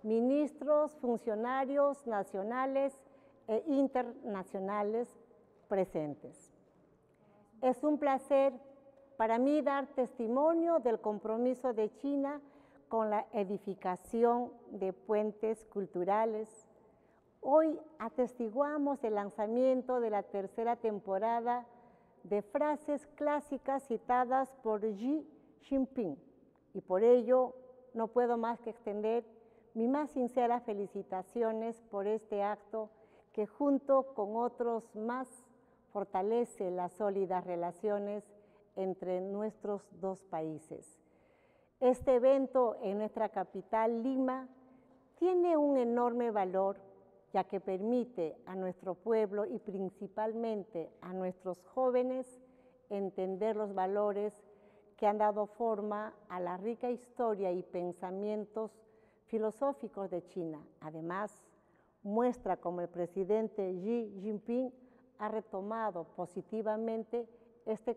ministros, funcionarios nacionales e internacionales presentes. Es un placer para mí dar testimonio del compromiso de China con la edificación de puentes culturales. Hoy atestiguamos el lanzamiento de la tercera temporada de frases clásicas citadas por Xi Jinping, y por ello no puedo más que extender mis más sinceras felicitaciones por este acto que junto con otros más fortalece las sólidas relaciones entre nuestros dos países. Este evento en nuestra capital, Lima, tiene un enorme valor, ya que permite a nuestro pueblo y principalmente a nuestros jóvenes entender los valores que han dado forma a la rica historia y pensamientos filosóficos de China. Además, muestra cómo el presidente Xi Jinping ha retomado positivamente este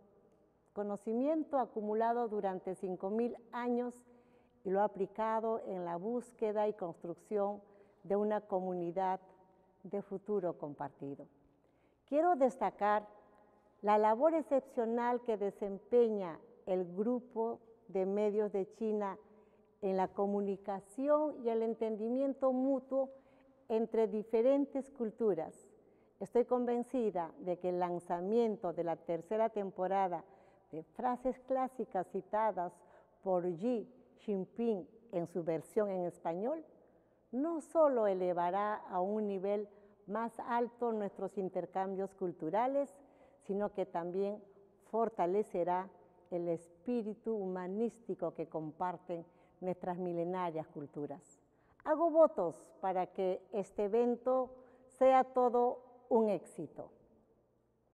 conocimiento acumulado durante 5.000 años y lo ha aplicado en la búsqueda y construcción de una comunidad de futuro compartido. Quiero destacar la labor excepcional que desempeña el Grupo de Medios de China en la comunicación y el entendimiento mutuo entre diferentes culturas. Estoy convencida de que el lanzamiento de la tercera temporada de frases clásicas citadas por Xi Jinping en su versión en español no solo elevará a un nivel más alto nuestros intercambios culturales, sino que también fortalecerá el espíritu humanístico que comparten nuestras milenarias culturas. Hago votos para que este evento sea todo un éxito.